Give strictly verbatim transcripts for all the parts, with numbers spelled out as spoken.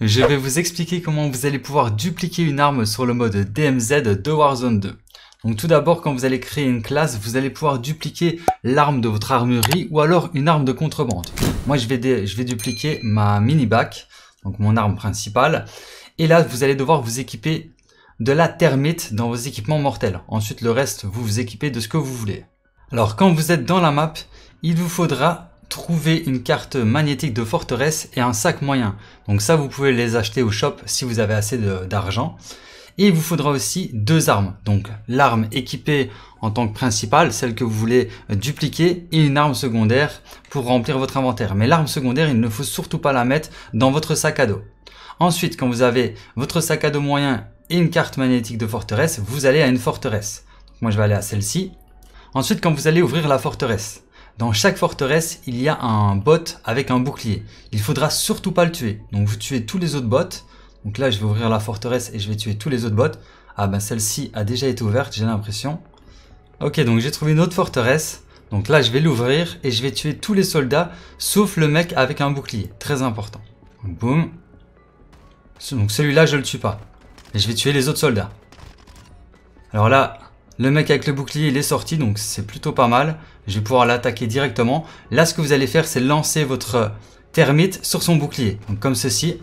Je vais vous expliquer comment vous allez pouvoir dupliquer une arme sur le mode D M Z de Warzone deux. Donc tout d'abord, quand vous allez créer une classe, vous allez pouvoir dupliquer l'arme de votre armurerie ou alors une arme de contrebande. Moi, je vais, je vais dupliquer ma mini-bac, donc mon arme principale. Et là, vous allez devoir vous équiper de la thermite dans vos équipements mortels. Ensuite, le reste, vous vous équipez de ce que vous voulez. Alors, quand vous êtes dans la map, il vous faudra trouver une carte magnétique de forteresse et un sac moyen. Donc ça, vous pouvez les acheter au shop si vous avez assez d'argent. Et il vous faudra aussi deux armes. Donc l'arme équipée en tant que principale, celle que vous voulez dupliquer, et une arme secondaire pour remplir votre inventaire. Mais l'arme secondaire, il ne faut surtout pas la mettre dans votre sac à dos. Ensuite, quand vous avez votre sac à dos moyen et une carte magnétique de forteresse, vous allez à une forteresse. Donc moi, je vais aller à celle-ci. Ensuite, quand vous allez ouvrir la forteresse, dans chaque forteresse, il y a un bot avec un bouclier. Il faudra surtout pas le tuer. Donc vous tuez tous les autres bots. Donc là, je vais ouvrir la forteresse et je vais tuer tous les autres bots. Ah ben celle-ci a déjà été ouverte, j'ai l'impression. Ok, donc j'ai trouvé une autre forteresse. Donc là, je vais l'ouvrir et je vais tuer tous les soldats, sauf le mec avec un bouclier. Très important. Donc, boum. Donc celui-là, je le tue pas. Et je vais tuer les autres soldats. Alors là, le mec avec le bouclier, il est sorti, donc c'est plutôt pas mal. Je vais pouvoir l'attaquer directement. Là, ce que vous allez faire, c'est lancer votre thermite sur son bouclier. Donc comme ceci.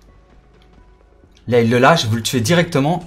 Là, il le lâche, vous le tuez directement.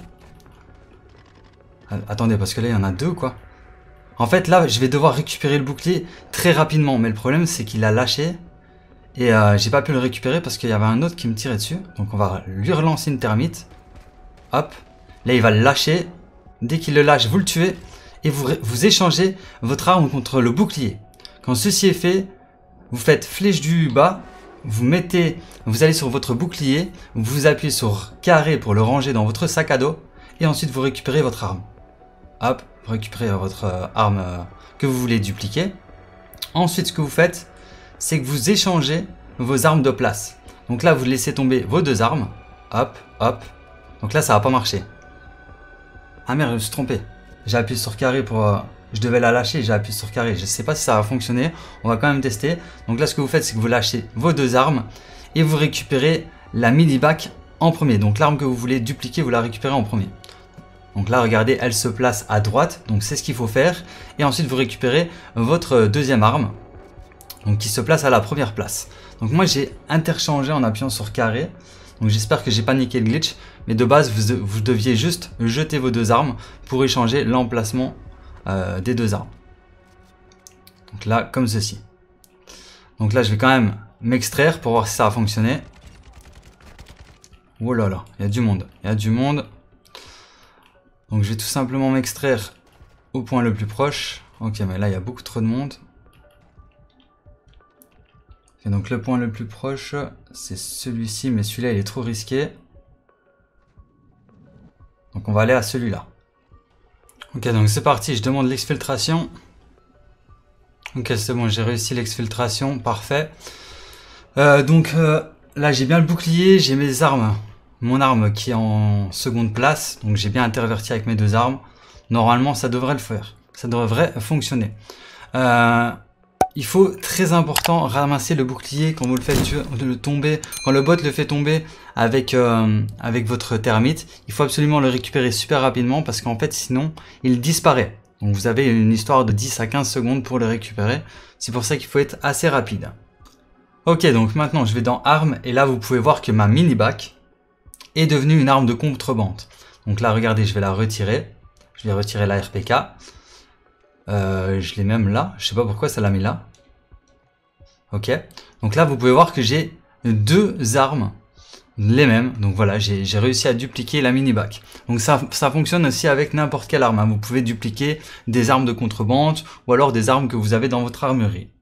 Attendez, parce que là, il y en a deux, quoi. En fait, là, je vais devoir récupérer le bouclier très rapidement. Mais le problème, c'est qu'il a lâché. Et euh, j'ai pas pu le récupérer parce qu'il y avait un autre qui me tirait dessus. Donc, on va lui relancer une thermite. Hop. Là, il va le lâcher. Dès qu'il le lâche, vous le tuez. Et vous, vous échangez votre arme contre le bouclier. Quand ceci est fait, vous faites flèche du bas. Vous mettez, vous allez sur votre bouclier, vous appuyez sur carré pour le ranger dans votre sac à dos et ensuite vous récupérez votre arme. Hop, vous récupérez votre euh, arme euh, que vous voulez dupliquer. Ensuite, ce que vous faites, c'est que vous échangez vos armes de place. Donc là, vous laissez tomber vos deux armes. Hop, hop. Donc là, ça va pas marcher. Ah merde, je me suis trompé. J'ai appuyé sur carré pour... Euh, je devais la lâcher, j'ai appuyé sur carré. Je ne sais pas si ça va fonctionner. On va quand même tester. Donc là, ce que vous faites, c'est que vous lâchez vos deux armes et vous récupérez la mini-bac en premier. Donc l'arme que vous voulez dupliquer, vous la récupérez en premier. Donc là, regardez, elle se place à droite. Donc c'est ce qu'il faut faire. Et ensuite, vous récupérez votre deuxième arme. Donc qui se place à la première place. Donc moi, j'ai interchangé en appuyant sur carré. Donc j'espère que j'ai pas niqué le glitch. Mais de base, vous, vous deviez juste jeter vos deux armes pour échanger l'emplacement Euh, des deux armes. Donc là, comme ceci. Donc là, je vais quand même m'extraire pour voir si ça a fonctionné. Oh là là, il y a du monde. Il y a du monde. Donc je vais tout simplement m'extraire au point le plus proche. Ok, mais là, il y a beaucoup trop de monde. Et donc le point le plus proche, c'est celui-ci, mais celui-là, il est trop risqué. Donc on va aller à celui-là. Ok, donc c'est parti, je demande l'exfiltration. Ok, c'est bon, j'ai réussi l'exfiltration, parfait. Euh, donc euh, là, j'ai bien le bouclier, j'ai mes armes. Mon arme qui est en seconde place, donc j'ai bien interverti avec mes deux armes. Normalement, ça devrait le faire, ça devrait fonctionner. Euh, il faut, très important, ramasser le bouclier quand vous le faites le tomber, quand le bot le fait tomber avec, euh, avec votre thermite. Il faut absolument le récupérer super rapidement parce qu'en fait, sinon, il disparaît. Donc vous avez une histoire de dix à quinze secondes pour le récupérer. C'est pour ça qu'il faut être assez rapide. Ok, donc maintenant, je vais dans armes et là, vous pouvez voir que ma mini-bac est devenue une arme de contrebande. Donc là, regardez, je vais la retirer. Je vais retirer la R P K. Euh, je l'ai même là. Je sais pas pourquoi ça l'a mis là. Ok. Donc là, vous pouvez voir que j'ai deux armes, les mêmes. Donc voilà, j'ai réussi à dupliquer la mini-bac. Donc ça, ça fonctionne aussi avec n'importe quelle arme. Hein. Vous pouvez dupliquer des armes de contrebande ou alors des armes que vous avez dans votre armurerie.